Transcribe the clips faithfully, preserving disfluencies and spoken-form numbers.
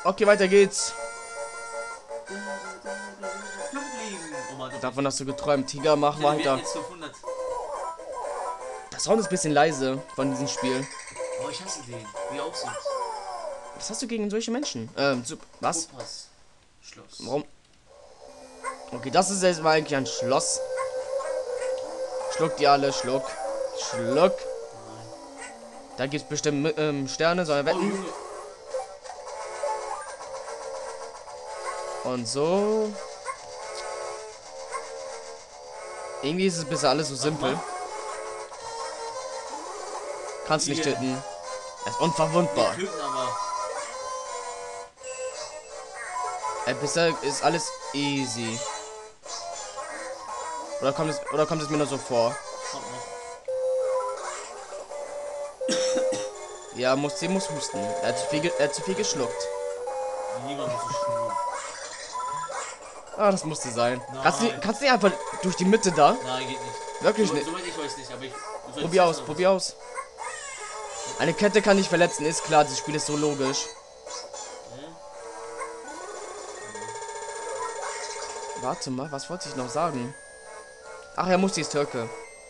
Okay, weiter geht's. Fünf Leben. Oh Mann, Davon hast du geträumt. Tiger, mach wir weiter. jetzt fünfhundert. Der Sound ist ein bisschen leise von diesem Spiel. Oh, ich hasse den. Wie auch sind. Was hast du gegen solche Menschen? Ähm, so, was? Opas Schloss. Warum? Okay, das ist jetzt mal eigentlich ein Schloss. Schluck die alle, schluck. Schluck. Nein. Da gibt's bestimmt ähm, Sterne, soll er Oh, wetten? Junge. Und so. Irgendwie ist es bisher alles so simpel. Kannst nicht Yeah. töten. Er ist Wir unverwundbar. töten aber. Äh, bisher ist alles easy. Oder kommt es, oder kommt es mir nur so vor? Kommt noch. Ja, muss, sie muss husten. Er hat zu viel, ge- er hat zu viel geschluckt. Niemand muss so schnell. Ah, das musste sein. Nein. Kannst du, kannst du nicht einfach durch die Mitte da? Nein, geht nicht. Wirklich So, nicht. soweit ich weiß nicht, aber ich. du sollst Probier aus, wissen, probier aus. Eine Kette kann nicht verletzen, ist klar, das Spiel ist so logisch. Hm? Warte mal, was wollte ich noch sagen? Ach, er muss die ist Türke.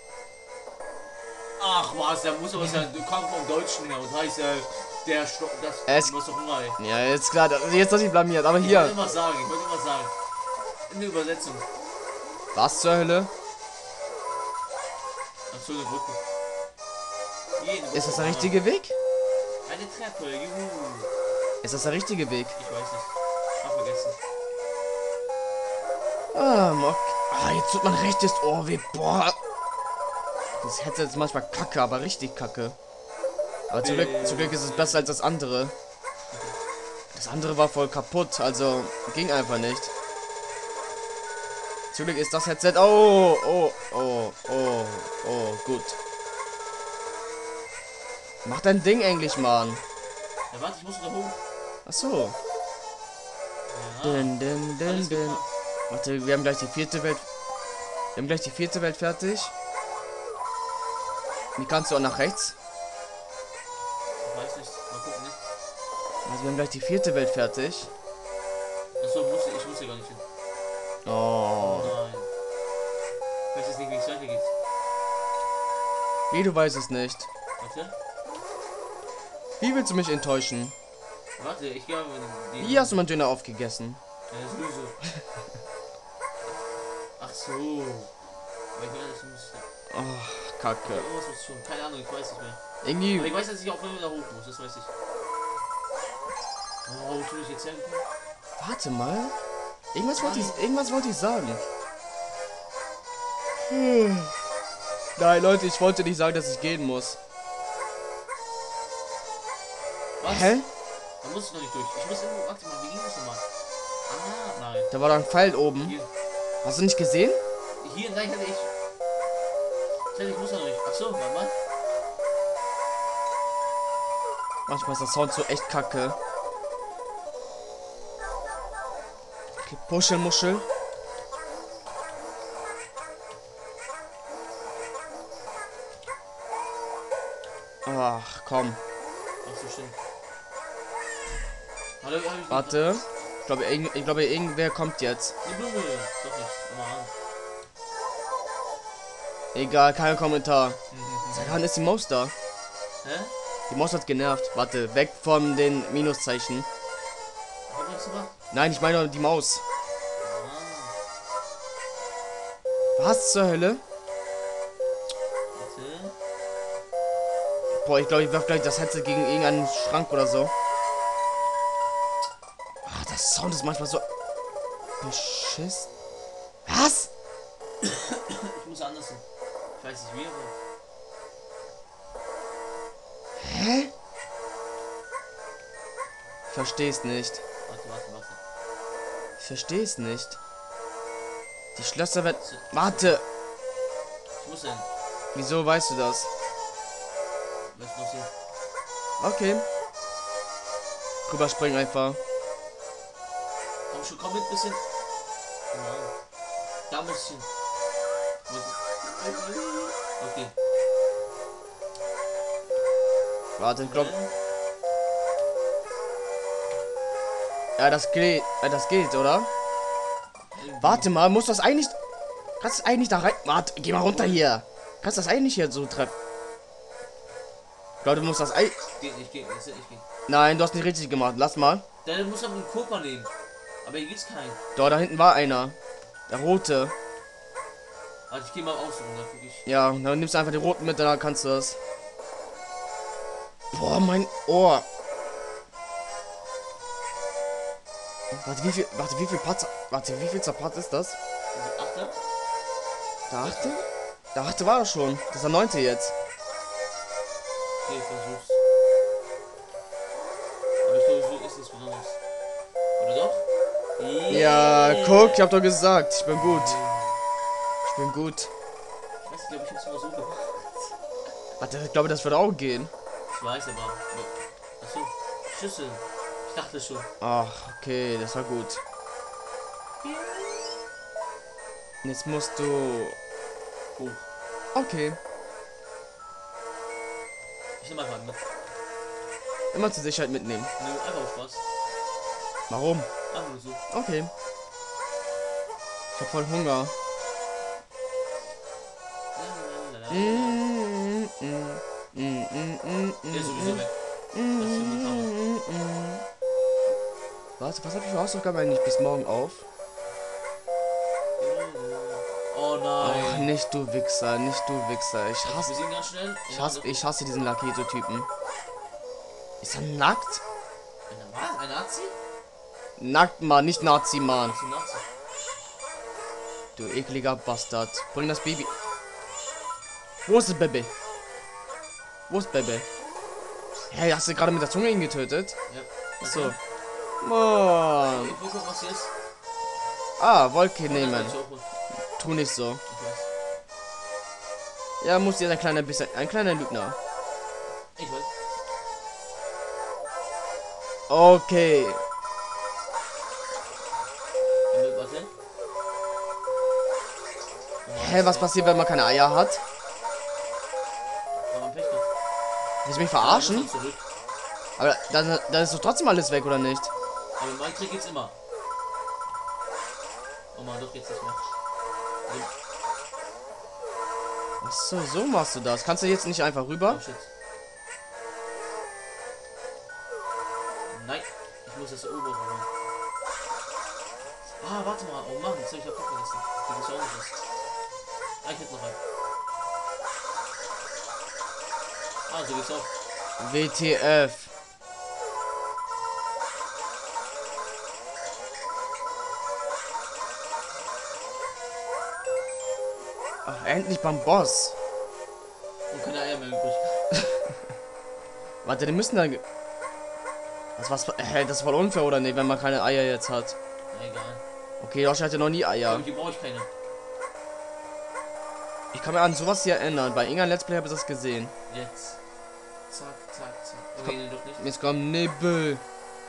Ach was, der muss aber sein. Du kommst vom Deutschen her und heißt äh, der Sto das. Es- Du musst doch Hunger, ey. Ja, jetzt klar, das- jetzt hast du dich blamiert, aber Ich wollte hier. immer sagen, ich wollte immer sagen. In der Übersetzung. Was zur Hölle? Ach so, eine Brücke. Jeden Ist das der richtige Weg? Eine Treppe, juhu. Ist das der richtige Weg? Ich weiß nicht. Hab vergessen. Ah, Mock. Ah, jetzt tut mein rechtes Ohr weh. Boah. Das hätte jetzt manchmal kacke, aber richtig kacke. Aber zum Glück, zum Glück ist es besser als das andere. Das andere war voll kaputt, also ging einfach nicht. Zum Glück ist das Headset. Oh, oh, oh, oh, oh, gut. Mach dein Ding endlich, Mann. Ja, warte, ich muss da hoch. Ach so. Ja. Dun, dun, dun, Alles dun. gebracht. Warte, wir haben gleich die vierte Welt. Wir haben gleich die vierte Welt fertig. Wie kannst du auch nach rechts? Ich weiß nicht. Mal gucken, ne? Also wir haben gleich die vierte Welt fertig. Achso, muss ich, ich muss hier gar nicht hin. Oh. Nein. Ich weiß jetzt nicht, wie es weitergeht. Wie, du weißt es nicht. Warte. Wie willst du mich enttäuschen? Warte, ich glaube, die. Wie hast du meinen Döner aufgegessen? Ja, sowieso. Ach so. Aber ich weiß, ich muss. Oh, Kacke. Irgendwas muss ich schon. Keine Ahnung, ich weiß nicht mehr. Aber Irgendwie. ich weiß, dass ich auf jeden Fall da hoch muss, das weiß ich. Oh, wo tue ich jetzt hin? Warte mal. Irgendwas wollte ich, irgendwas wollte ich sagen. Hm. Nein, Leute, ich wollte nicht sagen, dass ich gehen muss. Was? Hä? Da muss ich noch nicht durch. Ich muss irgendwo. Warte mal, wie ging das nochmal? Ah, nein. Da war doch ein Pfeil oben. Hier. Hast du nicht gesehen? Hier, nein, hatte ich. Ich hatte, ich muss da noch nicht. Ach so, warte mal. Manchmal ist der Sound so echt kacke. Okay, Puschelmuschel. Ach, komm. Ach so, stimmt. Hallo, hab ich Warte. Ich glaube, irgend, ich glaube, irgendwer kommt jetzt. Die Blume. Doch nicht. Mal an. Egal, kein Kommentar. Mhm. Seit wann ist die Maus da? Hä? Die Maus hat genervt. Warte, weg von den Minuszeichen. Was hast du gemacht? Nein, ich meine die Maus. Ah. Was zur Hölle? Bitte. Boah, ich glaube, ich werf gleich das Headset gegen irgendeinen Schrank oder so. Ah, das Sound ist manchmal so beschiss. Was? Ich muss anders hin. Ich weiß nicht wie, aber. Hä? Ich versteh's nicht. Warte, warte, warte. Ich versteh's nicht. Die Schlösser werden. Warte! Ich muss hin. Wieso weißt du das? Was muss hin? Okay. Rüberspringen einfach. Komm schon, komm mit ein bisschen. Nein. Da muss ich hin. Okay. Warte, ich glaube. Ja, das geht. Ja, das geht, oder? Irgendwie. Warte mal, muss das eigentlich. Kannst du das eigentlich da rein. Warte, geh mal runter hier. Kannst du das eigentlich hier so treffen? Ich glaube, du musst das Ei. Geht nicht, geht nicht, das wird nicht gehen. Nein, du hast nicht richtig gemacht. Lass mal. Der muss aber einen Kurpa nehmen. Aber hier gibt's keinen. Da, da hinten war einer. Der rote. Also ich gehe mal aussuchen, dann wirklich. Ja, dann nimmst du einfach die roten mit, dann kannst du das. Boah, mein Ohr. Warte, wie viel. Warte, wie viel Part. Warte, wie viel Part ist das? Also Achter? Der achte? Der achte war er schon. Das ist der neunte jetzt. Okay, versuch's. Aber ich glaube, so ist es besonders. Oder doch? Ja, guck, ich hab doch gesagt, ich bin gut. Ich bin gut. Ich weiß nicht, glaube ich, hab's mal so gemacht. Warte, ich glaube, das wird auch gehen. Ich weiß aber. Achso, Schüssel. Ich dachte schon. Ach, okay, das war gut. Jetzt musst du. Hoch. Okay. Ich nehme einfach mit. Immer zur Sicherheit mitnehmen. Nö, einfach auf Spaß. Warum? Einfach nur so. Okay. Ich hab voll Hunger. Mm, mm, mm, mm, mm, mm, Der ist sowieso mm, weg. mm, Das ist schon getan. mm, mm. Warte, was hab ich für Hausaufgaben eigentlich bis morgen auf? Oh Ach, nein. nicht du Wichser, nicht du Wichser. Ich Wir hasse, sehen ganz schnell. ich hasse, ich hasse diesen Laketo-Typen. Ist er nackt? Eine was? Ein Nazi? Nackt, Mann, nicht Nazi, Mann. Was ist ein Nazi? Du ekliger Bastard. Bring das Baby. Wo ist das Baby? Wo ist Baby? Hey, hast du gerade mit der Zunge ihn getötet? Ja. Achso. Mann. Ich will gucken, was hier ist. Ah, Wolke Oh, das nehmen. wollte ich auch holen. Tu nicht so. Ich weiß. Ja, muss dir ein kleiner bisschen. Ein kleiner Lügner. Ich weiß. Okay. Äh, Warte. Hä, was passiert, wenn man keine Eier hat? Aber Pech gehabt. Willst du mich Ja, verarschen? muss dann zurück. Aber dann, dann ist doch trotzdem alles weg, oder nicht? Aber mein Trick geht's immer. Oh man, doch jetzt nicht mehr. Ach so, so machst du das. Kannst du jetzt nicht einfach rüber? Oh shit. Nein, ich muss das obere holen. Ah, warte mal. Oh Mann, jetzt hab ich ja Kopf vergessen. Da gibt's auch noch was. Ah, ich hätte noch einen. Ah, so geht's auch. W T F. Ach, endlich beim Boss. Und keine Eier mehr übrig. Warte, die müssen dann. Das war's. Hä, das ist voll unfair, oder nicht, wenn man keine Eier jetzt hat? Na egal. Okay, Josh hatte noch nie Eier. Aber hier brauche ich keine. Ich kann mir an sowas hier erinnern. Bei Inga Let's Play habe ich das gesehen. Jetzt. Zack, zack, zack. Okay, nee, doch nicht. Jetzt kommt Nibbel.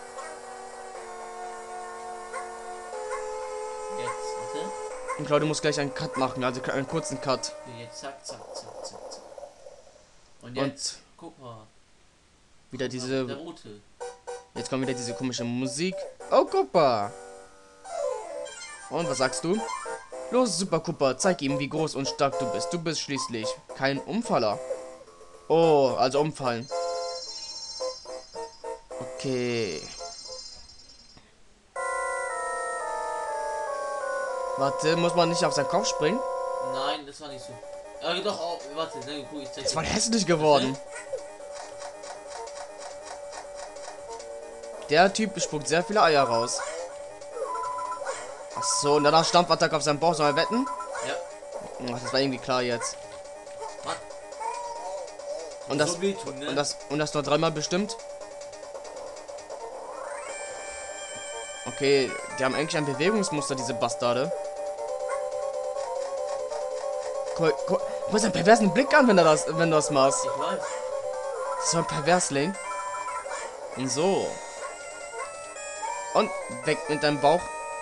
Jetzt, warte. Und Claudia muss gleich einen Cut machen, also einen kurzen Cut. Okay, jetzt zack, zack, zack, zack, zack. Und jetzt, guck mal. Wieder Der diese. rote. Jetzt kommt wieder diese komische Musik. Oh, Kuppa. Und was sagst du? Los, Super Kuppa, zeig ihm, wie groß und stark du bist. Du bist schließlich kein Umfaller. Oh, also umfallen. Okay. Warte, muss man nicht auf seinen Kopf springen? Nein, das war nicht so. Aber doch, oh, warte, ne, guck, ich zeig Ist dir. voll hässlich geworden. Der Typ spuckt sehr viele Eier raus. Ach so, und danach Stampfattacke auf seinen Bauch. Sollen wir wetten? Ja. Ach, das war irgendwie klar jetzt. Mann. Und das, So wehtun, ne? und das, und das nur dreimal bestimmt? Okay, die haben eigentlich ein Bewegungsmuster, diese Bastarde. Guck, guck, guck mal seinen perversen Blick an, wenn er das, wenn du das machst. Ich weiß. Das ist so ein Perversling. Und so. Und weg mit deinem Bauch.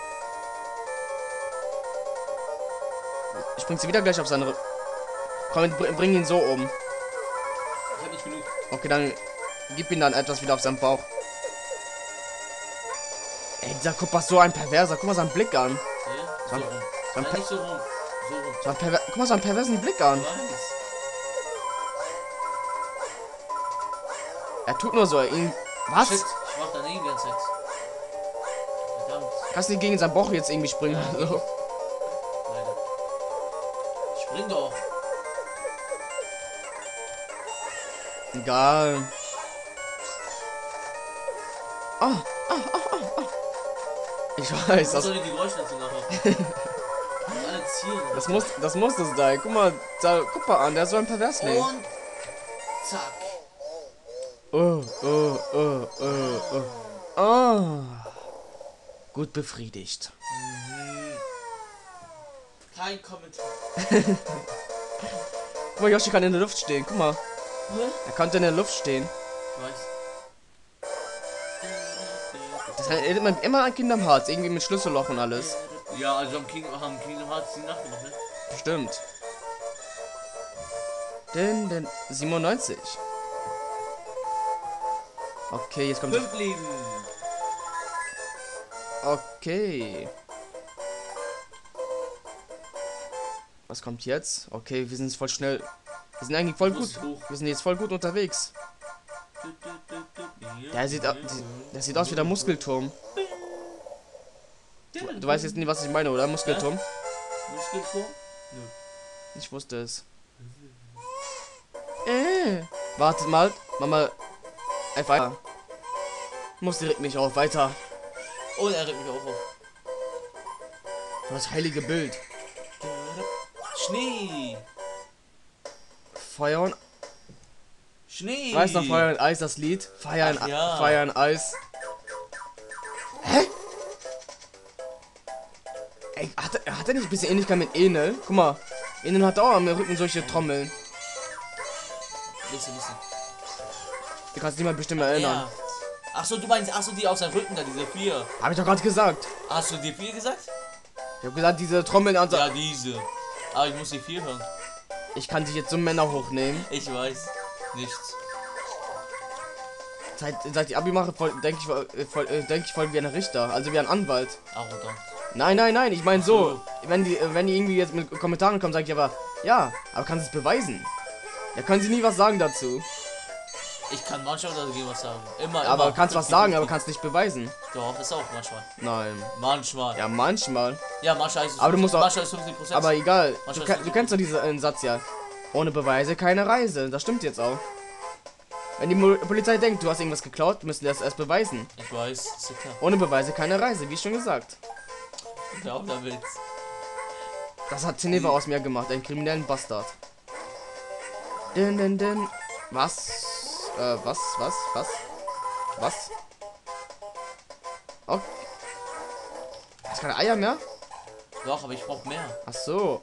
Springt sie wieder gleich auf seine... Komm, br bring ihn so um. Ich hab nicht genug. Okay, dann gib ihn dann etwas wieder auf seinen Bauch. Ey, dieser Kuppa ist so ein Perverser. Guck mal seinen Blick an. Ja, Dann- so rum. dann Nein, pe- nicht so rum. So rum. So ein Perver Guck mal seinen perversen Blick an. Ich weiß. Er tut nur so. Ihn. Was? Shit, ich mach daneben die ganze Zeit. Verdammt. Kannst du nicht gegen seinen Bauch jetzt irgendwie springen? Ja, oder so? Leider. Spring doch. Egal. Ah, ah, ah, ah, ah. Ich weiß, Was das, soll die Geräusche dazu nachher? Und alle zielen. das muss, das muss das sein. Guck mal, da, guck mal an, der ist so ein Perversling. Und zack. Oh, oh, oh, oh, oh. Oh. Gut befriedigt. Kein Kommentar. Guck mal, Yoshi kann in der Luft stehen. Guck mal, Hä? er konnte in der Luft stehen. Ich weiß. Das erinnert man immer an Kingdom Hearts. Irgendwie mit Schlüsselloch und alles. Ja, also am King, haben Kingdom Hearts die nachgemacht, ne? Stimmt. Den, den siebenundneunzig. Okay, jetzt kommt. Fünf Leben. Okay. Was kommt jetzt? Okay, wir sind jetzt voll schnell. Wir sind eigentlich voll Du gut. musst hoch. Wir sind jetzt voll gut unterwegs. Der sieht, au- die- der sieht aus wie der Muskelturm. Du, du weißt jetzt nicht, was ich meine, oder? Muskelturm? Muskelturm? Ich wusste es. Äh. Wartet mal. Mama. F eins. Muss direkt nicht auf. Weiter. Oh, er regt mich auch auf. Das heilige Bild. Schnee. Feuer und Schnee. Weiß noch Feuer und Eis, das Lied? Feuer und, Ach ja. Feuer und Eis. Hä? Ey, hat, er- hat er nicht ein bisschen Ähnlichkeit mit Enel? Guck mal, Enel hat auch am Rücken solche Trommeln. Bisschen, bisschen. Du kannst dich mal bestimmt erinnern. Ja. Ach so, du meinst, ach so, die aus seinem Rücken da, diese vier. Hab ich doch gerade gesagt. Hast du die vier gesagt? Ich hab gesagt, diese Trommeln an. Ja, diese. Aber ich muss die vier hören. Ich kann dich jetzt so Männer hochnehmen. Ich weiß. Nichts. Seit, seit ich Abi mache, denke ich, voll- äh, voll- äh, denk ich voll wie ein Richter. Also wie ein Anwalt. Arrogant. Nein, nein, nein, ich meine so. so. Wenn die, äh, wenn die irgendwie jetzt mit Kommentaren kommen, sage ich aber, ja, aber kannst du es beweisen? Da können sie nie was sagen dazu. Ich kann manchmal dagegen was sagen. Immer, immer. Aber kannst was sagen, aber fünfzig kannst nicht beweisen. Doch, ist auch manchmal. Nein. Manchmal. Ja, manchmal. Ja, manchmal ist es Aber du musst auch- manchmal ist fünfzig Prozent. Aber egal. Du, Manchmal kenn- ist du kennst doch diesen äh, Satz ja. Ohne Beweise keine Reise. Das stimmt jetzt auch. Wenn die Mo Polizei denkt, du hast irgendwas geklaut, müssen die das erst beweisen. Ich weiß, ist ja klar. Ohne Beweise keine Reise, wie schon gesagt. Ja, auch der Witz. Das hat Zeneva aus mir gemacht, einen kriminellen Bastard. Din, din, din. Was? Äh, was? Was? Was? Was? Okay. Hast keine Eier mehr? Doch, aber ich brauch mehr. Ach so.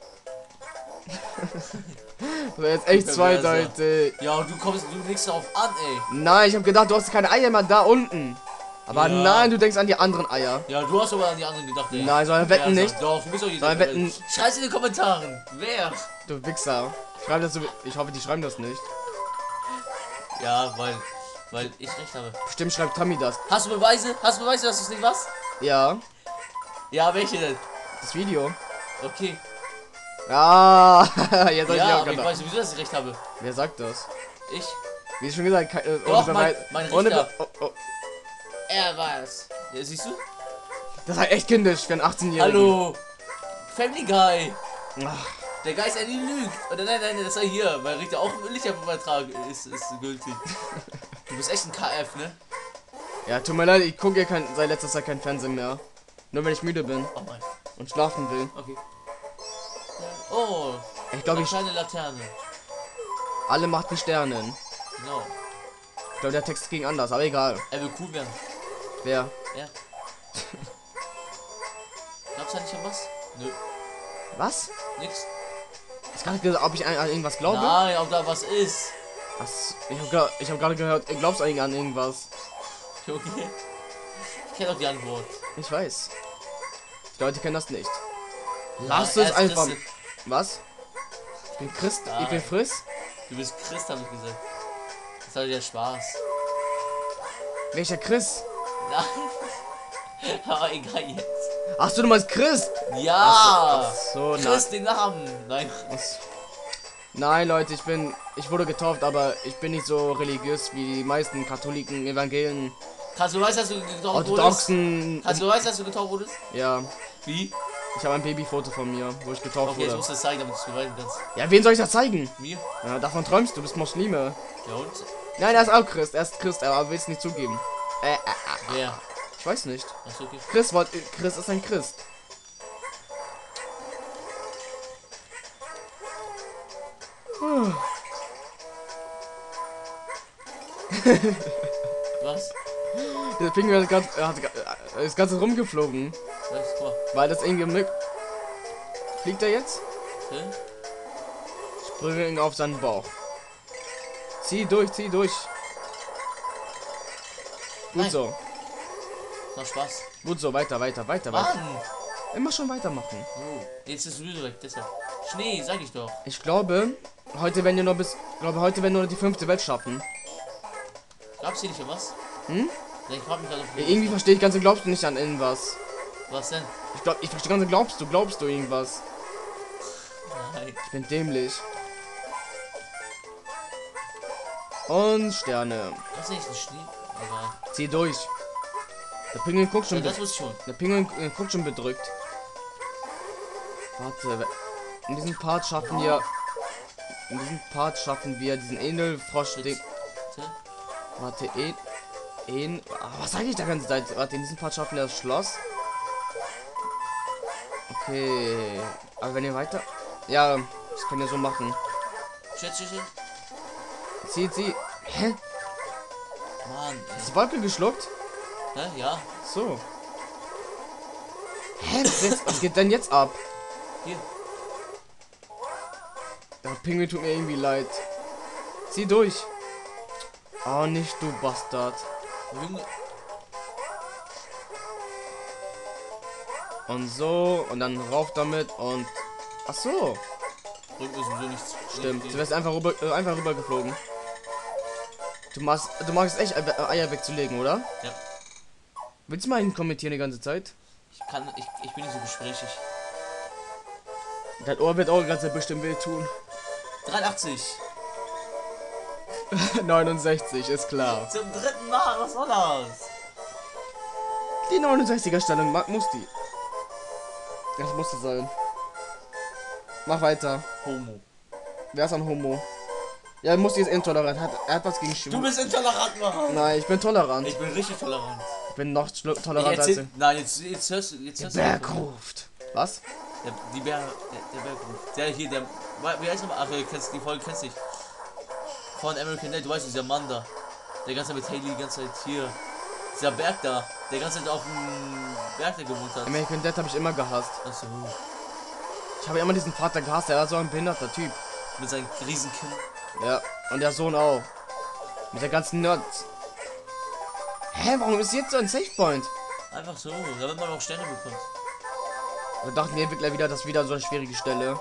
Das war jetzt echt zweideutig. Ja, und du kommst, du legst darauf an, ey. Nein, ich habe gedacht, du hast keine Eier mehr da unten. Aber Ja. nein, du denkst an die anderen Eier. Ja, du hast aber an die anderen gedacht, ey. Nein, sollen wir wetten Wer nicht? sagt- Doch, du bist doch jeder. Sollen wir wetten- Schreib's in den Kommentaren. Wer? Du Wichser. Schreib das so. Ich hoffe, die schreiben das nicht. Ja, weil, weil ich recht habe. Bestimmt schreibt Tommy das. Hast du Beweise? Hast du Beweise, dass du es nicht warst? Ja, Ja, welche denn? das Video. Okay. Ah, jetzt hab ich Ja, auch aber ich gedacht. weiß sowieso, dass ich recht habe. Wer sagt das? Ich? Wie schon gesagt, ke- äh, Doch, ohne mein- Beweis. mein ohne Richter. Be oh, oh. Er war es. Ja, siehst du? Das ist halt echt kindisch für einen achtzehnjährigen. Hallo. Family Guy. Ach, Der Geist, er nie lügt. Oder nein, nein, das sei hier. Weil Richter auch im Lichtübertrag ist, ist gültig. Du bist echt ein K F, ne? ja, tut mir leid, ich gucke ja kein, seit letzter Zeit kein Fernsehen mehr. Nur wenn ich müde bin Oh mein. und schlafen will. Okay. Oh. Ich glaube, Eine ich kleine Laterne. alle macht die Sternen. Genau. Ich glaube, der Text ging anders, aber egal. Er will cool werden. Wer? Ja. Glaubst du nicht an was? Nö. Was? Nix. Ich habe gerade gesagt, ob ich an, an irgendwas glaube. Nein, ob da was ist. Was? Ich habe ich hab gerade gehört, du glaubst eigentlich an irgendwas. Okay. Ich kenne doch die Antwort. Ich weiß. Die Leute kennen das nicht. Ja, Lass er es ist einfach. Christ. Was? Ich bin Christ. Ich bin Nein. Friss. Du bist Christ, habe ich gesagt. Das hat ja Spaß. Welcher Chris? Nein. Aber egal jetzt. Ach so, du meinst Christ? Ja! Ach so, na, Chris, den Namen! Nein. was? Nein, Leute, ich bin, ich wurde getauft, aber ich bin nicht so religiös wie die meisten Katholiken, Evangelien, Kannst du weißt, dass du getauft wurdest? Orthodoxen. Kannst du weißt, dass du getauft wurdest? Ja, Wie? ich habe ein Babyfoto von mir, wo ich getauft Okay, ich wurde. muss das zeigen, damit du es beweisen kannst. Ja, wen soll ich das zeigen? Mir? Ja, davon träumst du, bist Muslime. Ja und? Nein, er ist auch Christ, er ist Christ, aber will es nicht zugeben. Äh, äh, äh, Wer? ich weiß nicht. Achso, okay. Christ, wollt- Christ ist ein Christ. Was? Der Pinguin hat ganz, hat, äh, ist ganz rumgeflogen, Was? Guck mal. weil das irgendwie mit. Fliegt er jetzt? Hä? Springen auf seinen Bauch. Zieh durch, zieh durch. Gut Nein. so, Noch Spaß. gut so, weiter, weiter, weiter, weiter. Mann! Immer schon weitermachen. So, jetzt ist es weg, deshalb. Schnee, sag ich doch. Ich glaube, heute werden wir nur bis, glaube heute werden wir nur die fünfte Welt schaffen. Gab's hier nicht um was? Hm? Ich frag mich gerade, ob Irgendwie verstehe ich ganz, glaubst du nicht an irgendwas. Was denn? Ich glaube, ich verstehe ganz, glaubst du, glaubst du irgendwas. Nein. Ich bin dämlich. Und Sterne. Was ist nicht ein Schnee? Egal. Zieh durch. Der Pinguin guckt Ja, schon. das be- wusste ich schon. Der Pinguin äh, guckt schon bedrückt. Warte, we- in diesem Part schaffen wir. In diesem Part schaffen wir diesen Edelfrosch. Den, Warte. warte, e, en, ah, was sage ich da ganze Zeit? Warte, in diesem Part schaffen wir das Schloss. Okay, aber wenn ihr weiter, ja, das können wir so machen. Schätzchen. Zieh, zieh. Hä? Mann, Ist die Wolke geschluckt? ey. Hä? Ja. So. Hä? Was, jetzt, was geht denn jetzt ab? Hier. Der Pinguin tut mir irgendwie leid. Zieh durch. Oh, nicht du Bastard. Junge. Und so. Und dann rauf damit und. Ach so. Rücken ist sowieso nichts. Stimmt. Du wärst einfach rüber, äh, einfach rüber geflogen. Du machst, du magst echt Ei- äh, Eier wegzulegen, oder? Ja. Willst du mal ihn kommentieren die ganze Zeit? Ich kann, ich, ich bin nicht so gesprächig. Dein Ohr wird auch die ganze Zeit bestimmt weh tun. dreiundachtzig. neunundsechzig, ist klar. Zum dritten Mal, was war das? Die neunundsechziger Stellung mag, muss die. Das musste sein. Mach weiter. Homo. Wer ist ein Homo? Ja, Musti ist intolerant. Hat, er hat was gegen Du Schwulen. bist intolerant, Mann. Nein, ich bin tolerant. Ich bin richtig tolerant. Ich bin noch schlu- Ich toleranter als erzähl, du. nein, jetzt, jetzt hörst du, jetzt Der hörst du. Berg ruft. Was? Der, die Bär, der, der Bergruf. Der hier, der, wie heißt nochmal? Ach, du kennst die Folge, kennst dich. Von American Dad, du weißt, dieser Mann da. Der ganze Zeit mit Haley die ganze Zeit hier. Dieser Berg da, der ganze Zeit auf dem Berg, der gewohnt hat. American Dad habe ich immer gehasst. Achso, Ich habe immer diesen Vater gehasst. Er war so ein behinderter Typ. mit seinem Riesenkind. Ja. Und der Sohn auch. Mit der ganzen Nerds. Hä, warum ist jetzt so ein Safe Point? Einfach so, damit man auch Sterne bekommt. Da dachten die Entwickler wieder, das ist wieder so eine schwierige Stelle.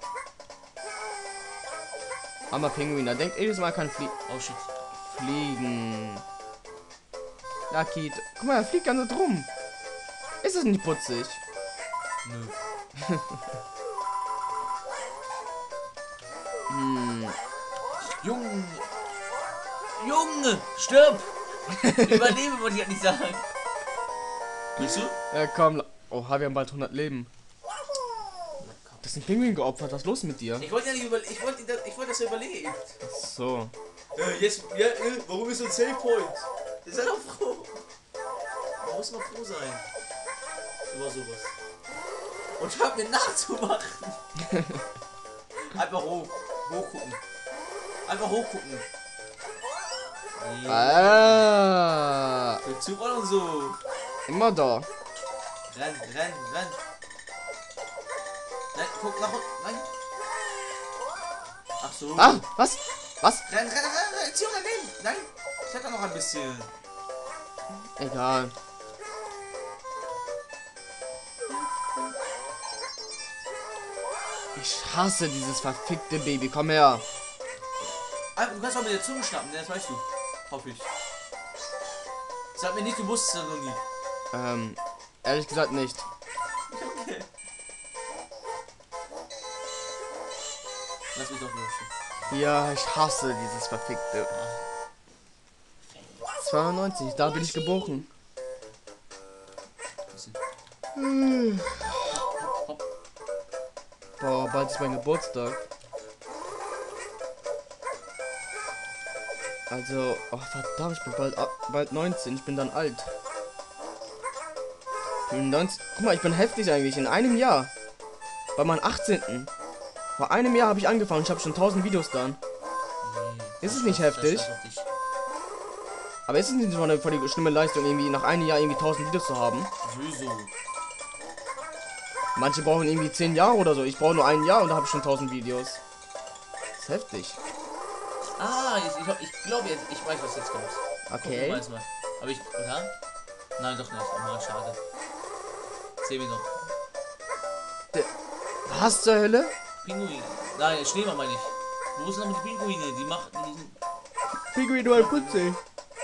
Armer Pinguin, da denkt jedes Mal kann flie Oh shit. fliegen. Ja, Kiet. Guck mal, er fliegt ganz so drum. Ist das nicht putzig? Nö. Hm. Junge! Junge! Stirb! Überlebe, wollte ich ja nicht sagen. Willst du? Ja, komm. la- Oh, wir haben bald hundert Leben. Das ist ein Pinguin geopfert. Was ist los mit dir? Ich wollte ja nicht über, ich wollte, ich wollte, dass er überlebt. So. Äh, jetzt, ja, äh, warum ist so ein Save Point? Sei doch froh. Man muss mal froh sein. Über sowas. Und hört mir nachzumachen. Einfach hoch. Hochgucken. Einfach hochgucken. Ah. Zu voll und so. Immer da. Renn, renn, renn. Nein, guck nach unten. Nein. Ach so. Ah, was? Was? Renn, renn, renn, renn. Zieh daneben. Nein. Ich hätte noch ein bisschen. Egal. Ich hasse dieses verfickte Baby. Komm her. Ah, du kannst auch mit der Zunge schnappen, ne? Das weißt du. Hoffe ich. Sag mir nicht, du wusstest das noch nie. Ähm, Ehrlich gesagt nicht. Okay. Lass mich doch los. Ja, ich hasse dieses verfickte. zweiundneunzig, da bin ich geboren. Hm. Boah, bald ist mein Geburtstag. Also, oh verdammt, ich bin bald, bald neunzehn, ich bin dann alt. Ich bin neunzehn, guck mal, ich bin heftig eigentlich, in einem Jahr. Bei meinem achtzehnten Vor einem Jahr habe ich angefangen, ich habe schon tausend Videos dann. Nee, Ist es nicht heftig? Aber ist es nicht so eine voll die schlimme Leistung, irgendwie nach einem Jahr irgendwie tausend Videos zu haben? Sowieso. Manche brauchen irgendwie zehn Jahre oder so. Ich brauche nur ein Jahr und da habe ich schon tausend Videos. Das ist heftig. Ah, ich, ich, ich glaube jetzt, ich weiß, was jetzt kommt. Okay. Guck, mal. Aber ich, oder? Nein, doch nicht. Oh, schade. Sehen wir noch. De Was zur Hölle? Pinguin. Nein, Schneemann meine ich. Wo sind noch die Pinguine? Die machen diesen. Pinguin, du ein Putze.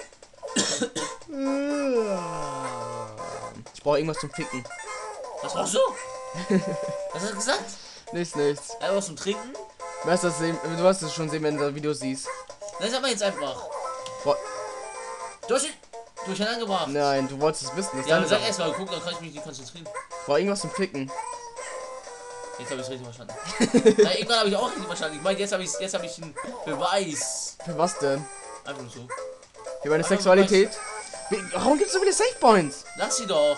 Ich brauche irgendwas zum Ficken. Was brauchst du? Was hast du gesagt? Nichts, nichts. Einfach was zum Trinken? Du wirst das sehen, du wirst das schon sehen, wenn du das Video siehst. Nein, sag mal jetzt einfach. Boah. Durch, durcheinander gebracht. Nein, du wolltest es wissen. Das Ja, ja, dann sag erst mal, guck, dann kann ich mich nicht konzentrieren. Ich brauche irgendwas zum Ficken. Jetzt habe ich es richtig verstanden. Nein, irgendwann habe ich auch richtig verstanden. Ich meine, jetzt habe ich jetzt habe ich einen Beweis. Für was denn? Einfach nur so. Für meine Aber Sexualität? Wie, warum gibt es so viele Safe Points? Lass sie doch.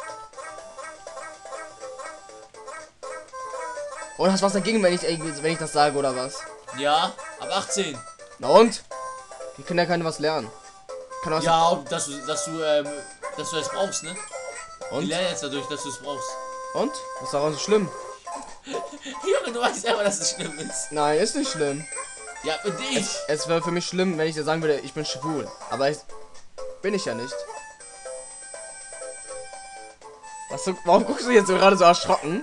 Oder hast du was dagegen, wenn ich, wenn ich das sage, oder was? Ja, ab achtzehn. Na und? Die Kinder können was lernen. Kann was Ja, und dass du, dass du, ähm, dass du das brauchst, ne? Und? Die lernen jetzt dadurch, dass du es brauchst. Und? Was ist daran so schlimm? Junge, du weißt selber, dass es schlimm ist. Nein, ist nicht schlimm. Ja, für dich. Es wäre für mich schlimm, wenn ich dir sagen würde, ich bin schwul. Aber ich bin ich ja nicht. Was du, warum guckst du jetzt so gerade so erschrocken?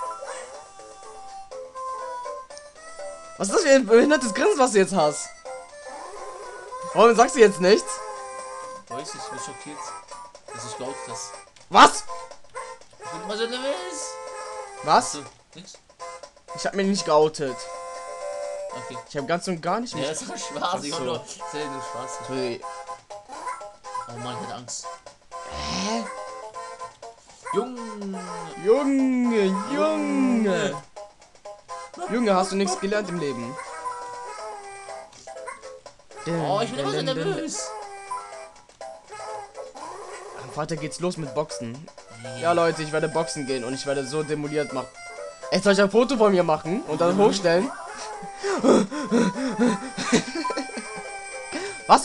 Was ist das für ein behindertes Grinsen, was du jetzt hast? Warum sagst du jetzt nichts? Weiß ich, ich bin schockiert, dass ich geoutet hast. Was? Ich bin immer so nervös. Was? So, nix? Ich habe mich nicht geoutet. Okay. Ich habe ganz und gar nicht Ja, mich. das war Spaß. Ich Ach hab so. nur, das ist ja nur Spaß. Sorry. Oh Mann, ich hatte Angst. Hä? Junge. Junge, Junge. Junge, hast du nichts gelernt im Leben? Oh, ich bin immer so nervös. Weiter geht's los mit Boxen. Ja, Leute, ich werde Boxen gehen und ich werde so demoliert machen. Jetzt soll ich ein Foto von mir machen und dann hochstellen? Was?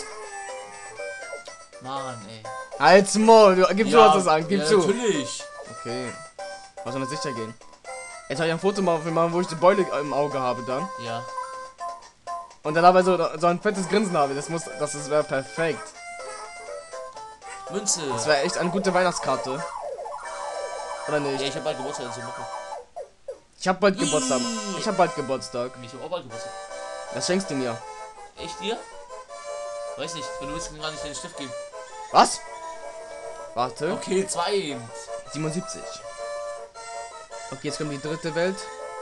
Mann, ey. Halt's Maul, du- gib zu, was das an, gib ja, zu. natürlich. Okay. Was soll das sicher gehen? Jetzt soll ich ein Foto machen, wo ich die Beule im Auge habe dann. Ja. Und dann aber so, so ein fettes Grinsen habe. Das muss, das ist- wäre perfekt. Münze. Das wäre echt eine gute Weihnachtskarte. Oder nicht? Ja, ich hab bald Geburtstag, also machen. Ich hab bald Geburtstag. Ich hab bald Geburtstag. Ich hab auch bald Geburtstag. Was schenkst du mir? Echt dir? Weiß nicht, wenn du willst, kann ich dir den Stift geben. Was? Warte. Okay, zwei. siebenundsiebzig. Okay, jetzt kommt die dritte Welt.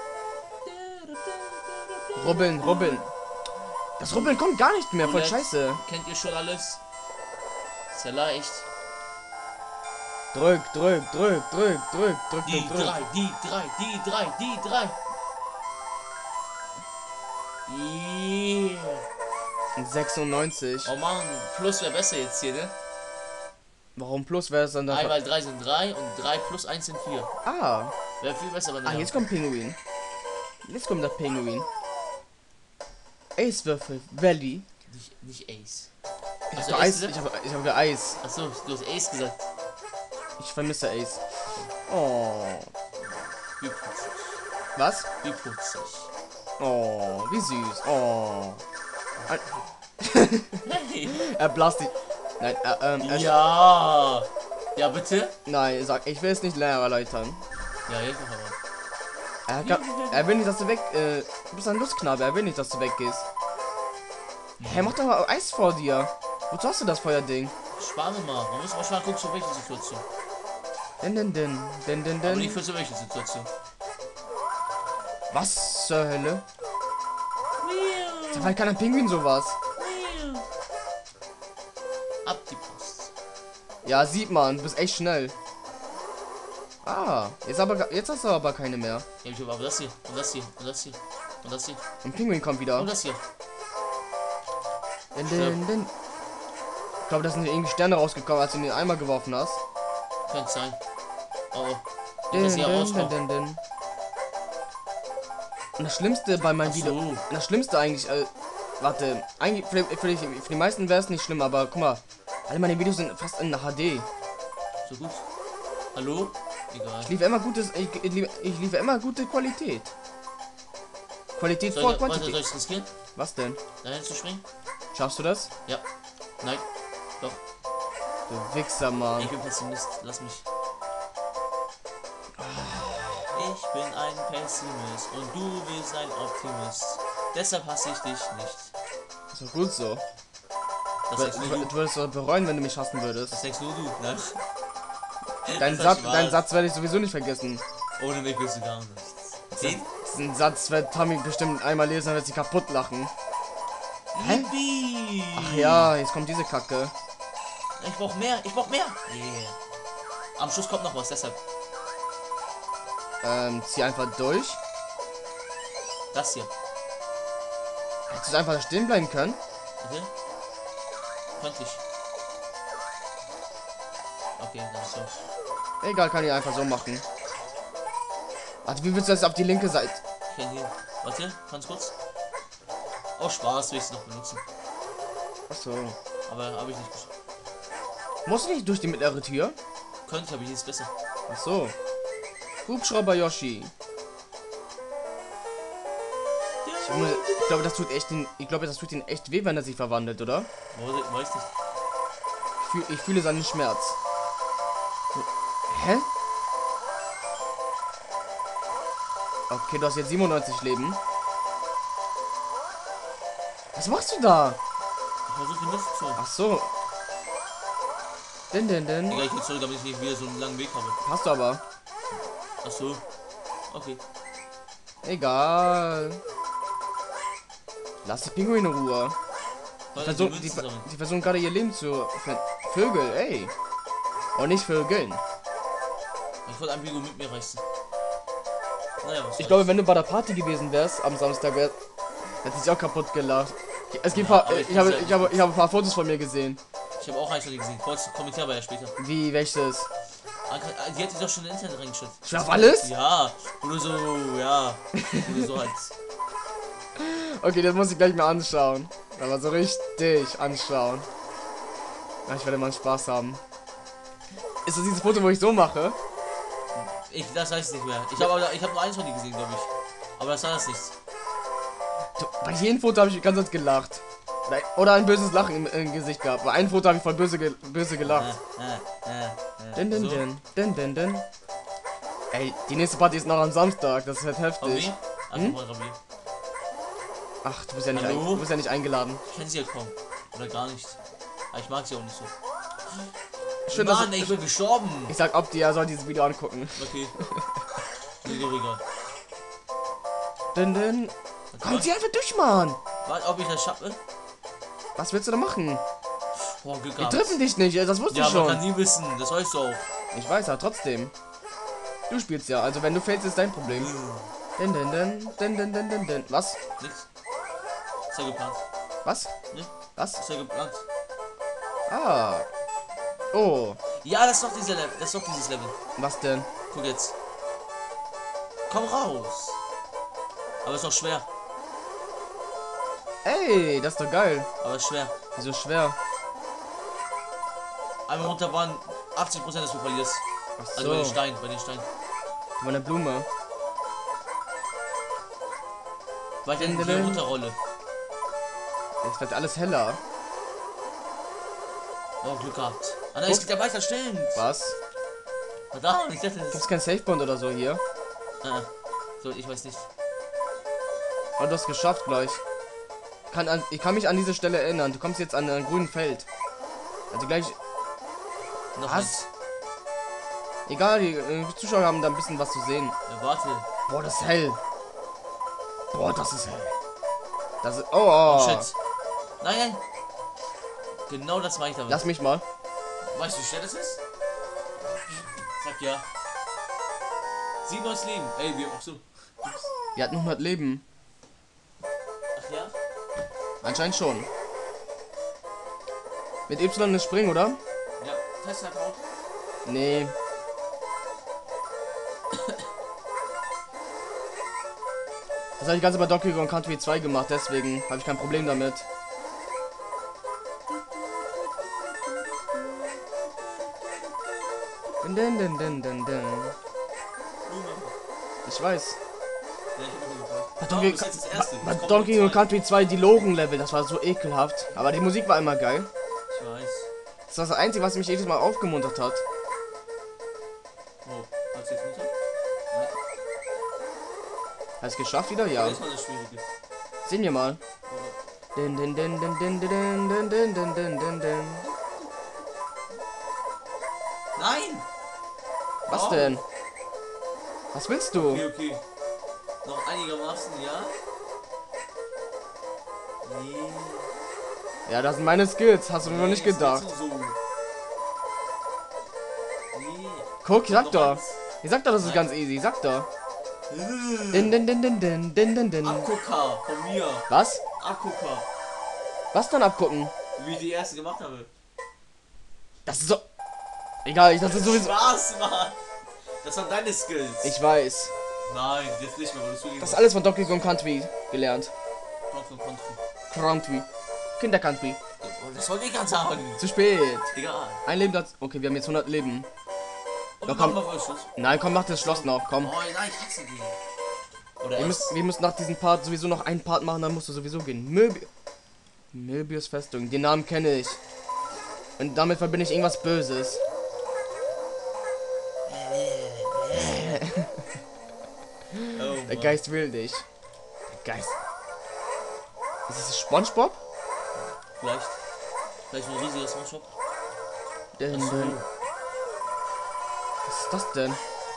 Rubbeln, rubbeln. Das Rubbeln kommt gar nicht mehr, voll Roulette. scheiße. Kennt ihr schon alles? Ist ja leicht. Drück, drück, drück, drück, drück, drück, Die drück, drück. drei, die drei, die drei, die drei. Yeah. sechsundneunzig. Oh Mann, plus wäre besser jetzt hier, ne? Warum plus wäre es dann da? drei mal drei sind drei und drei plus eins sind vier. Ah. Wäre viel besser, wenn Ah, jetzt kommt Pinguin. Jetzt kommt der Pinguin. Ace-Würfel, Valley. Nicht, nicht Ace. Ich Hast hab du Ace Eis, ich gesagt? hab, ich hab Eis. Achso, du hast Ace gesagt. Ich vermisse Ace. Oh. Wie putzig. Was? Wie putzig. Oh, wie süß. Oh. Hey. Er blast die. Nein, er, ähm, er, Ja. Ja, bitte? Nein, sag, ich will es nicht länger erläutern. Ja, jetzt noch aber. Er, kann, er will nicht, dass du weg. Äh, du bist ein Lustknabe, er will nicht, dass du weggehst. Hä, hey, mach doch mal Eis vor dir. Wozu hast du das Feuerding? Sparen wir mal. Man muss mal schauen, gucken, für welche Situation. Denn, denn, denn, denn, denn, Aber nicht denn. für so welche Situation. Was zur Hölle? Da war keiner Pinguin sowas. Ab die Post. Ja, sieht man, du bist echt schnell. Ah, jetzt aber jetzt hast du aber keine mehr. Ja, ich habe aber das hier und das hier und das hier und das hier Und Pinguin kommt wieder. und das hier. Denn, denn, denn. Ich glaube, da sind irgendwie Sterne rausgekommen, als du in den Eimer geworfen hast. Könnte sein. Oh, oh. Denn, Das hier denn, denn, rauskommt. denn, denn. Und das Schlimmste bei meinem Ach Video. so. Das Schlimmste eigentlich, äh, warte, eigentlich für, für, die, für die meisten wäre es nicht schlimm, aber guck mal, alle meine Videos sind fast in H D. So gut. Hallo? Egal. Ich liefere immer gutes, ich, ich, lief- ich liefere immer gute Qualität. Qualität Soll vor ich, warte, soll Quantität. ich riskieren? Was denn? Dahin zu springen? Schaffst du das? Ja. Nein. Doch. Du Wichser, Mann. Ich bin Pessimist. Lass mich. Ich bin ein Pessimist und du bist ein Optimist. Deshalb hasse ich dich nicht. Ist doch gut so. Das Du, sagst nur du, du. du würdest doch bereuen, wenn du mich hassen würdest. Das sagst nur du, ne? Dein Das war Satz, Spaß. deinen Satz werde ich sowieso nicht vergessen. Ohne mich bist du gar nichts. Zehn? Diesen Satz wird Tommy bestimmt einmal lesen, dann wird sie kaputt lachen. Hä? Yippie! Ach ja, jetzt kommt diese Kacke. Ich brauch mehr, ich brauch mehr. Yeah. Am Schluss kommt noch was, deshalb. Ähm, zieh einfach durch. Das hier. Hättest du einfach stehen bleiben können? Okay? Könnte ich. Okay, dann ist so. Egal, kann ich einfach so machen. Warte, wie willst du das auf die linke Seite? Ich kann hier. Warte, ganz kurz. Oh, Spaß, will ich es noch benutzen. Achso. Aber habe ich nicht geschafft. Musst du nicht durch die mittlere Tür? Könnte, aber hier ist besser. Achso. Hubschrauber Yoshi. Junge, ich glaube, das tut echt den, ich glaube, das tut ihn echt weh, wenn er sich verwandelt, oder? Wo- Weiß nicht. Ich, fühl, ich fühle seinen Schmerz. Hä? Okay, du hast jetzt siebenundneunzig Leben. Was machst du da? Ich versuche die Luft zu holen. Ach so. Denn, denn, denn. Egal, ich will zurück, damit ich nicht wieder so einen langen Weg habe. Hast du aber. Ach so. Okay. Egal. Lass die Pinguine in Ruhe. Die Warte, versuchen, Münzen die, sammeln. die versuchen gerade ihr Leben zu... ver- Vögel, ey. Und nicht Vögeln. Ich wollte ein Bigo mit mir reißen. Naja, was Ich soll's. glaube, wenn du bei der Party gewesen wärst am Samstag, wär, hätte ich auch kaputt gelacht. Es gibt Ja, paar, aber ich, ich habe, muss ja- ich, habe, ich habe ein paar Fotos von mir gesehen. Ich habe auch eins von dir gesehen. Kurz kommentieren aber ja später. Wie, welches? Ah, Die hätte ich doch schon in Internet reingeschickt. Ich auf alles? Ja. Oder so, ja. Oder so halt. Okay, das muss ich gleich mal anschauen. Aber so richtig anschauen. Ja, ich werde mal Spaß haben. Ist das dieses Foto, wo ich so mache? Ich, das weiß ich nicht mehr. Ich habe ich hab nur eins von dir gesehen, glaube ich. Aber das war das nicht. Du, bei jedem Foto habe ich die ganze Zeit gelacht. Oder- Oder ein böses Lachen im, im Gesicht gehabt. Bei einem Foto habe ich voll böse, ge böse gelacht. Äh, äh, äh, Din, din, so. din, din, din, din. Ey, die nächste Party ist noch am Samstag. Das wird heftig. Rabi? Also Hm? mal Rabi. Ach, du bist ja nicht, Hallo? ein, du bist ja nicht eingeladen. Ich kenne sie ja kaum. Oder gar nicht. Aber ich mag sie auch nicht so. Schön, dass Mann, ey, ich bin gestorben. ich sag, Opti, er soll dieses Video angucken. Okay. Nee, doch egal. Din, din. Komm, zieh einfach durch, Mann. Warte, ob ich das schaffe? Was willst du da machen? Boah, Glück Wir gehabt. treffen dich nicht, das wusste Ja, ich man schon. kann nie wissen. Das weißt du auch. Ich weiß, aber trotzdem. Du spielst ja, also wenn du fällst, ist dein Problem. Din, din, din, din, din, din, din, din. Was? Nix. Ist ja geplant. Was? Ne? Was? Ist ja geplant. Ah. Oh. Ja, das ist doch dieser Level. Das ist doch dieses Level. Was denn? Guck jetzt. Komm raus. Aber ist doch schwer. Ey, das ist doch geil. Aber ist schwer. Wieso schwer? Einmal runter waren achtzig Prozent, dass du verlierst. Ach Also bei den so. Steinen, bei den Steinen. Meine Blume. Weil ich Din, dann din, hier din. runterrolle. Es wird alles heller. Oh, Glück gehabt. Ah nein, es geht ja weiter, stimmt. Was? Verdammt, ich dachte, das Gibt's kein Safebond oder so hier? Ah, so, ich weiß nicht. Aber du hast geschafft gleich. Kann an, ich kann mich an diese Stelle erinnern. Du kommst jetzt an ein grünen Feld. Also gleich. Noch Was? eins. Egal, die äh, Zuschauer haben da ein bisschen was zu sehen. Ja, warte. Boah, das ist hell. Boah, das ist hell. Das ist... Oh, oh. Oh, shit. Nein, nein. Genau das meine ich damit. Lass mich mal. Weißt du, wie schnell das ist? Sag ja. siebenundneunzig Leben. Ey, wir auch so. Wir hatten hundert Leben. Ach ja? Anscheinend schon. Mit Y ist springen, oder? Ja, Test hat auch. Nee. Das habe ich ganz bei Donkey Kong Country zwei gemacht, deswegen habe ich kein Problem damit. Dun, dun, dun, dun, dun, dun. Ich weiß. Ja, ich hab auch gefragt. Bei Oh, Donkey, bis jetzt das erste. bei Es kommt Donkey noch Kong zwei. Country zwei die Loren-Level, das war so ekelhaft. Aber die Musik war immer geil. Ich weiß. Das war das Einzige, was mich jedes Mal aufgemuntert hat. Oh, hast du jetzt runter? Nein. Hast du es geschafft wieder? Ja. Das war das Schwierige. Sehen wir mal. Oh. Din, din, din, din, din, din, din, din, din, din, din, din. Nein! Was Oh. denn? Was willst du? Okay, okay. Noch einigermaßen, ja? Nee. Ja, das sind meine Skills. Hast du mir noch nicht Nee, das gedacht. willst du so. Nee. Guck, ich sag Noch doch. eins. Ich sag doch, das ist Nein. ganz easy. Sag doch. Äh. Din, din, din, din, din, din, din, din. Abgucker von mir. Was? Abgucker. Was dann abgucken? Wie ich die erste gemacht habe. Das ist so... Egal, ich das ist sowieso... Spaß, Mann. Das waren deine Skills. Ich weiß. Nein, jetzt nicht mehr, weil du Das ist alles von Donkey Kong Country gelernt. Country. Country. Kinder Country. Das wollte ich ganz sagen. Zu spät. Egal. Ein Leben dazu. Okay, wir haben jetzt hundert Leben. Und Ja, wir komm. machen mal Schluss. Nein, komm, mach das Schloss noch. Komm. Oh nein, ich hasse die. Oder Wir es. müssen, wir müssen nach diesem Part sowieso noch einen Part machen, dann musst du sowieso gehen. Möbi Möbius Festung, den Namen kenne ich. Und damit verbinde ich irgendwas Böses. Oh, Der Mann. Geist will dich. Der Geist. Ist es SpongeBob? Vielleicht. Vielleicht ein riesiger Smartshop. Denn, Achso. denn. Was ist das denn?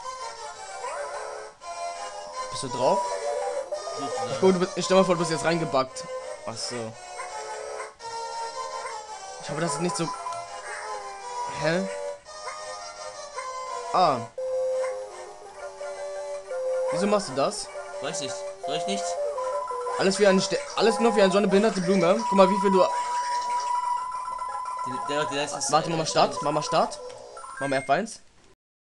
Bist du drauf? Sozusagen. Gut, du bist, ich stell mal vor, du bist jetzt reingebackt. Ach so. Ich hoffe, das ist nicht so. Hä? Ah. Wieso machst du das? Weiß nicht. Soll ich nicht? Alles wie eine Ste alles nur wie eine so eine behinderte Blume. Guck mal, wie viel du. Der, der, der ist Warte, Mama Start. Mama Start. Mama F eins.